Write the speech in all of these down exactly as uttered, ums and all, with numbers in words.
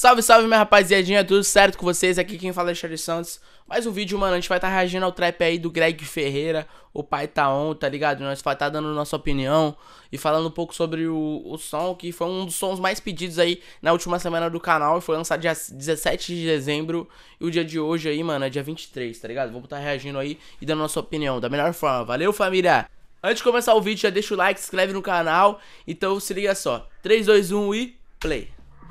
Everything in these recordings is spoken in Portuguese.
Salve, salve, minha rapaziadinha, tudo certo com vocês? Aqui quem fala é Charlie Santos. Mais um vídeo, mano, a gente vai estar tá reagindo ao trap aí do Greg Ferreira. O pai tá on, tá ligado? Nós vai estar tá dando nossa opinião e falando um pouco sobre o, o som, que foi um dos sons mais pedidos aí na última semana do canal. Foi lançado dia dezessete de dezembro e o dia de hoje aí, mano, é dia vinte e três, tá ligado? Vamos estar tá reagindo aí e dando nossa opinião da melhor forma. Valeu, família! Antes de começar o vídeo, já deixa o like, se inscreve no canal. Então se liga só, três, dois, um e play.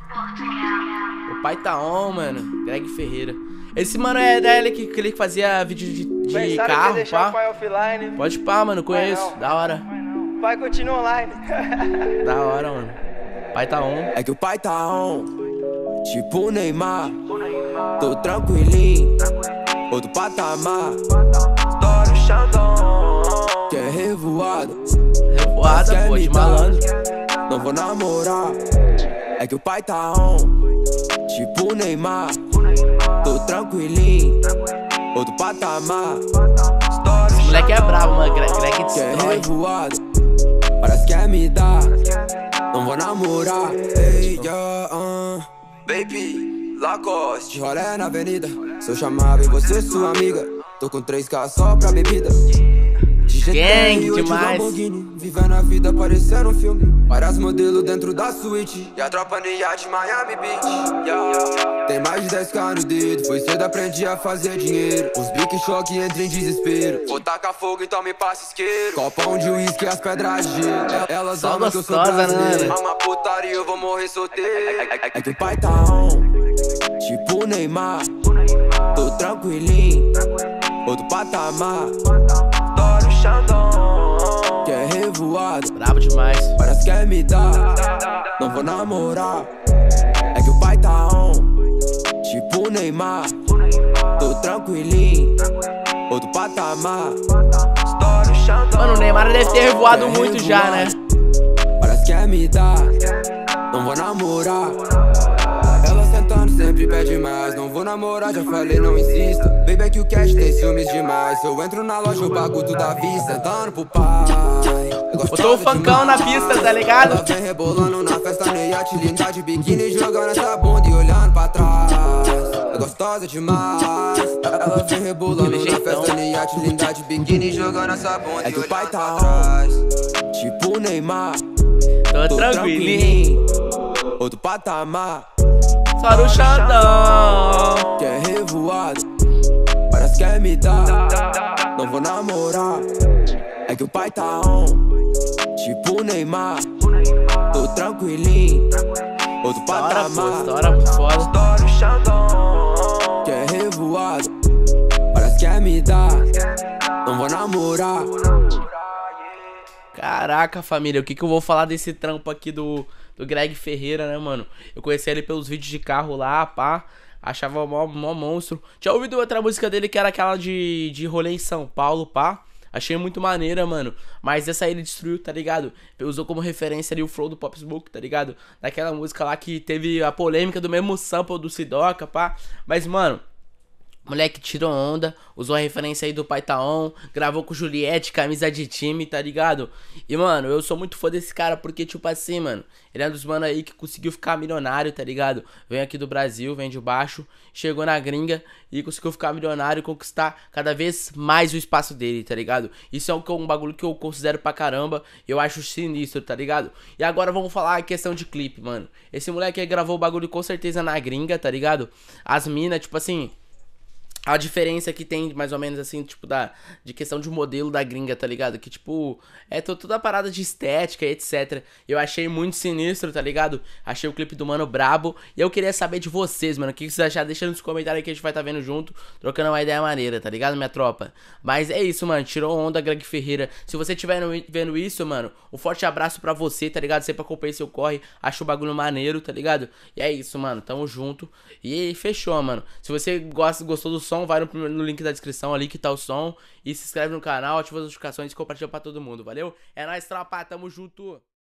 O pai tá on, mano. Greg Ferreira. Esse mano é dele que, que ele fazia vídeo de, de carro, que pá. O pai offline. Pode pá, mano, conheço. Não, da hora. O pai continua online. Da hora, mano. Pai tá on. É que o pai tá on, tipo Neymar. Tô tranquilinho, outro patamar. Estouro Xandão, que é revoada. Revoada, pô, de malandro. Não vou namorar. É que o pai tá on, tipo Neymar. Tô tranquilinho, outro patamar. Esse moleque é brabo, mano. Greg, Greg Que é destrói. revoada, parece que quer me dar. Não vou namorar. Hey, yeah, uh, baby, Lacoste, rolé na avenida. Sou chamado e você sua amiga. Tô com três K só pra bebida. Gang demais. Vivendo a vida parecendo um filme. Várias modelos dentro da suíte. E a tropa no iate Miami Beach, yeah. Tem mais de dez K no dedo. Foi cedo aprendi a fazer dinheiro. Os bique choque entra em desespero. Vou tacar fogo então me passa isqueiro. Copão de uísque as pedras de gelo. Elas Só amam que eu sou gostosa, brasileiro. né? Uma putaria eu vou morrer solteiro. É que o pai tá on, tipo Neymar. Tô tranquilinho, outro patamar. Estouro Xandão, que é revoado. Brabo demais. Parece que quer me dar. Não vou namorar. É que o pai tá on, tipo Neymar. Tô tranquilinho, outro patamar. Estouro Xandão. Mano, o Neymar deve ter revoado que é muito já, né? Parece que quer me dar. Não vou namorar. Ela sentando sempre pede mais. Não vou namorar, já falei, não insista. Baby, é que o cash tem ciúmes demais. Se eu entro na loja, eu pago tudo à vista. Sentando pro pai. Botou o funkão na pista, tá ligado? Ela vem rebolando na festa, no iate, linda de biquíni, jogando essa bunda e olhando pra trás. É gostosa demais. Ela vem rebolando na festa, no iate, linda de biquíni, jogando essa bunda. É que o pai tá atrás, tipo Neymar. Tô, Tô tranquilinho. Outro patamar. Só no Xandão. Que é revoado, parece que quer me dar. Não vou namorar. É que o pai tá on, tipo Neymar. Tô tranquilinho, outro Da hora, pô, patamar. história muito foda. Estouro Xandão, que é revoado, parece que quer me dar. Não vou namorar. Caraca, família, o que que eu vou falar desse trampo aqui do, do Greg Ferreira, né, mano? Eu conheci ele pelos vídeos de carro lá, pá. Achava mó, mó monstro. Tinha ouvido outra música dele que era aquela de, de rolê em São Paulo, pá. Achei muito maneira, mano. Mas essa aí ele destruiu, tá ligado? Usou como referência ali o flow do Pop Smoke, tá ligado? Daquela música lá que teve a polêmica do mesmo sample do Sidoca, pá. Mas, mano, moleque tirou onda, usou a referência aí do Pai Tá On, gravou com Juliette, camisa de time, tá ligado? E, mano, eu sou muito fã desse cara porque, tipo assim, mano, ele é um dos mano aí que conseguiu ficar milionário, tá ligado? Vem aqui do Brasil, vem de baixo, chegou na gringa e conseguiu ficar milionário e conquistar cada vez mais o espaço dele, tá ligado? Isso é um, um bagulho que eu considero pra caramba, eu acho sinistro, tá ligado? E agora vamos falar a questão de clipe, mano. Esse moleque aí gravou o bagulho com certeza na gringa, tá ligado? As minas, tipo assim, a diferença que tem, mais ou menos assim, tipo, da, de questão de modelo da gringa, tá ligado? Que, tipo, é toda a parada de estética e etcétera. Eu achei muito sinistro, tá ligado? Achei o clipe do mano brabo. E eu queria saber de vocês, mano. O que vocês acharam? Deixa nos comentários aí que a gente vai estar tá vendo junto, trocando uma ideia maneira, tá ligado, minha tropa? Mas é isso, mano. Tirou onda, Greg Ferreira. Se você estiver vendo isso, mano, um forte abraço pra você, tá ligado? Sempre acompanhei seu corre. Acho o bagulho maneiro, tá ligado? E é isso, mano. Tamo junto. E fechou, mano. Se você gosta, gostou do som, vai no, no link da descrição ali que tá o som. E se inscreve no canal, ativa as notificações e compartilha pra todo mundo, valeu? É nóis, tropa, tamo junto!